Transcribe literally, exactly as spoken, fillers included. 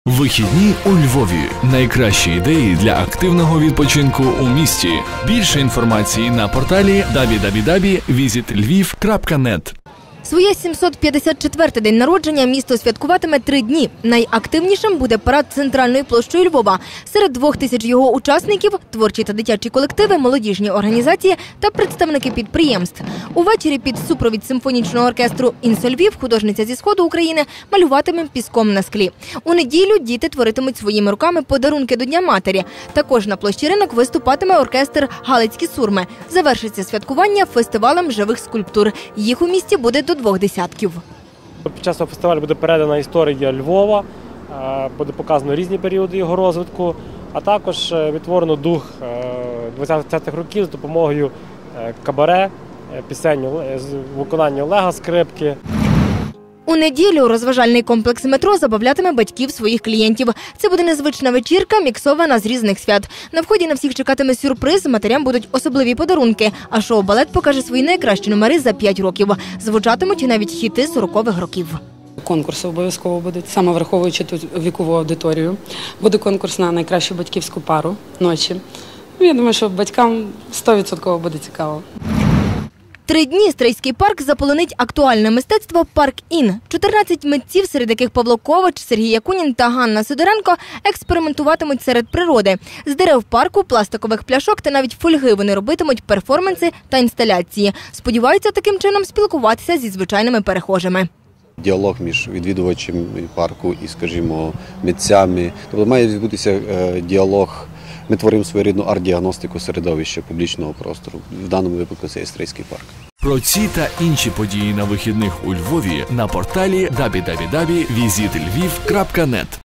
Вихідні у Львові. Найкращі ідеї для активного відпочинку у місті. Більше інформації на порталі дабл ю дабл ю дабл ю крапка візит львів крапка нет. Своє сімсот п'ятдесят четвертий день народження місто святкуватиме три дні. Найактивнішим буде парад центральною площею Львова. Серед двох тисяч його учасників – творчі та дитячі колективи, молодіжні організації та представники підприємств. Увечері під супровід симфонічного оркестру «Інсо Львів» художниця зі Сходу України малюватиме піском на склі. У неділю діти творитимуть своїми руками подарунки до Дня матері. Також на площі Ринок виступатиме оркестр «Галицькі сурми». Завершиться святкування фестивалем живих скульптур. Їх у місті буде до двох десятків. Під час цього фестивалю буде передана історія Львова, буде показано різні періоди його розвитку, а також відтворено дух двадцятих років з допомогою кабаре, пісень з виконання Олега Скрипки. У неділю розважальний комплекс «Метро» забавлятиме батьків своїх клієнтів. Це буде незвична вечірка, міксована з різних свят. На вході на всіх чекатиме сюрприз, матерям будуть особливі подарунки. А шоу-балет покаже свої найкращі номери за п'ять років. Звучатимуть навіть хіти сорокових років. Конкурси обов'язково будуть, саме враховуючи ту вікову аудиторію. Буде конкурс на найкращу батьківську пару ночі. Я думаю, що батькам сто відсотків буде цікаво. Три дні Стрийський парк заполонить актуальне мистецтво «Парк-Ін». чотирнадцять митців, серед яких Павло Ковач, Сергій Якунін та Ганна Сидоренко, експериментуватимуть серед природи. З дерев парку, пластикових пляшок та навіть фольги вони робитимуть перформанси та інсталяції. Сподіваються таким чином спілкуватися зі звичайними перехожими. Діалог між відвідувачем парку і, скажімо, митцями. Тобто має відбутися діалог. Ми творимо своєрідну арт-діагностику середовища публічного простору. В даному випадку це є Стрийський парк. Про ці та інші події на вихідних у Львові на порталі дабл ю дабл ю дабл ю крапка візит львів крапка нет.